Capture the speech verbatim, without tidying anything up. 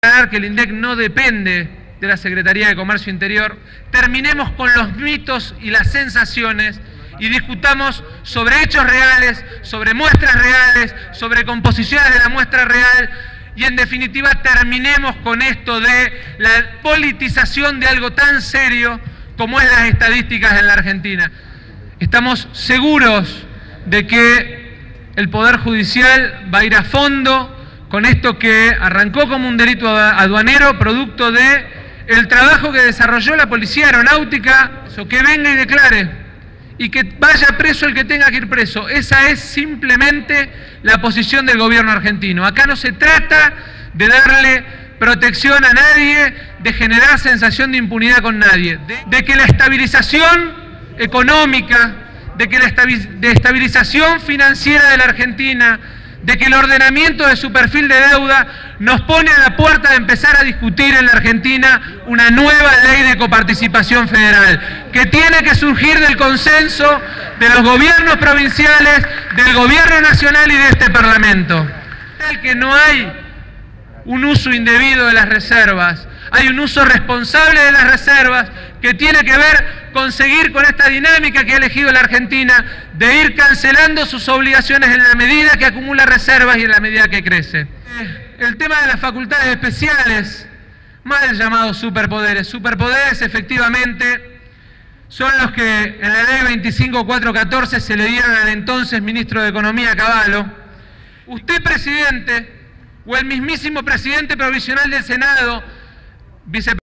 que el INDEC no depende de la Secretaría de Comercio Interior, terminemos con los mitos y las sensaciones y discutamos sobre hechos reales, sobre muestras reales, sobre composiciones de la muestra real y en definitiva terminemos con esto de la politización de algo tan serio como es las estadísticas en la Argentina. Estamos seguros de que el Poder Judicial va a ir a fondo con esto que arrancó como un delito aduanero, producto de el trabajo que desarrolló la Policía Aeronáutica, o que venga y declare, y que vaya preso el que tenga que ir preso. Esa es simplemente la posición del gobierno argentino. Acá no se trata de darle protección a nadie, de generar sensación de impunidad con nadie, de, de que la estabilización económica, de que la estabilización financiera de la Argentina, de que el ordenamiento de su perfil de deuda nos pone a la puerta de empezar a discutir en la Argentina una nueva ley de coparticipación federal, que tiene que surgir del consenso de los gobiernos provinciales, del gobierno nacional y de este Parlamento. Tal que no hay un uso indebido de las reservas, hay un uso responsable de las reservas que tiene que ver con seguir con esta dinámica que ha elegido la Argentina de ir cancelando sus obligaciones en la medida que acumula reservas y en la medida que crece. El tema de las facultades especiales, mal llamados superpoderes. Superpoderes efectivamente son los que en la ley veinticinco mil cuatrocientos catorce se le dieron al entonces ministro de Economía, Cavallo. Usted, presidente, o el mismísimo presidente provisional del Senado, vicepresidente,